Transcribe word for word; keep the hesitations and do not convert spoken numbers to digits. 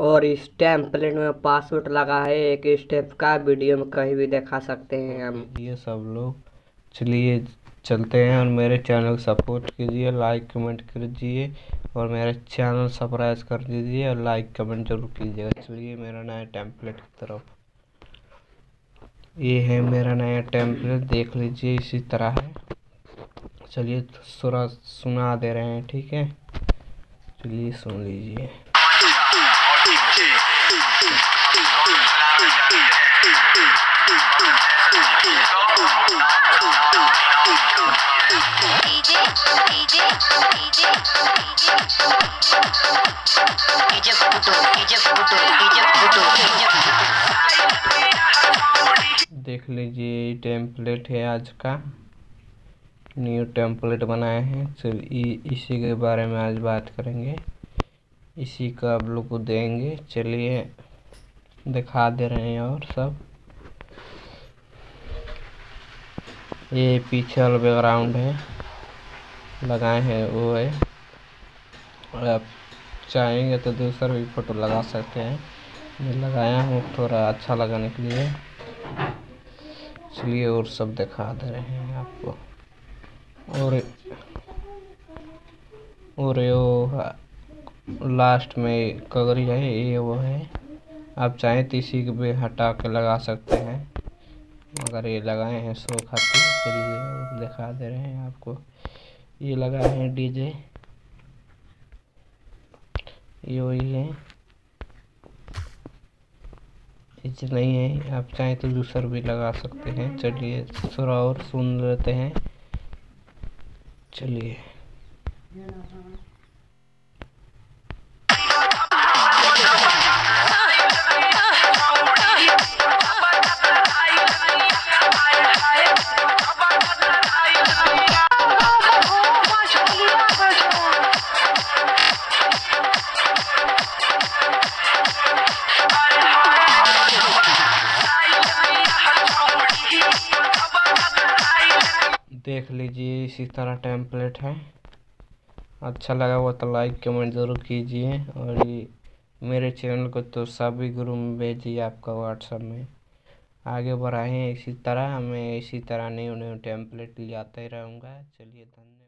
और इस टेम्पलेट में पासवर्ड लगा है एक स्टेप का। वीडियो में कहीं भी दिखा सकते हैं हम। ये सब लोग चलिए चलते हैं और मेरे चैनल को सपोर्ट कीजिए, लाइक कमेंट कीजिए और मेरे चैनल सब्सक्राइब कर दीजिए और लाइक कमेंट जरूर कीजिएगा। चलिए मेरा नया टेम्पलेट की तरफ। ये है मेरा नया टेम्पलेट, देख लीजिए इसी तरह है। चलिए थोड़ा सुना दे रहे हैं, ठीक है? चलिए सुन लीजिए। देख लीजिए टेम्पलेट है आज का, न्यू टेम्पलेट बनाए हैं। चलिए इसी के बारे में आज बात करेंगे, इसी का आप लोग को देंगे। चलिए दिखा दे रहे हैं। और सब ये पीछे वाला बैकग्राउंड है लगाए हैं वो है, और आप चाहेंगे तो दूसरा भी फोटो लगा सकते हैं। मैं लगाया हूँ थोड़ा अच्छा लगाने के लिए। चलिए और सब दिखा दे रहे हैं आपको। और और यो लास्ट में कगरी है, ये वो है। आप चाहें तो इसी को भी हटा के लगा सकते हैं, मगर ये लगाए हैं शो खातिर। चलिए और दिखा दे रहे हैं आपको। ये लगाए हैं डीजे, ये वही है, इतना ही है। आप चाहें तो दूसरा भी लगा सकते हैं। चलिए थोड़ा और सुन लेते हैं। चलिए देख लीजिए इसी तरह टेम्पलेट है। अच्छा लगा हुआ तो लाइक कमेंट ज़रूर कीजिए और ये मेरे चैनल को तो सभी ग्रुप में भेजिए आपका व्हाट्सएप में। आगे बढ़ाएं इसी तरह, मैं इसी तरह न्यू न्यू टेम्पलेट ले आता ही रहूँगा। चलिए धन्यवाद।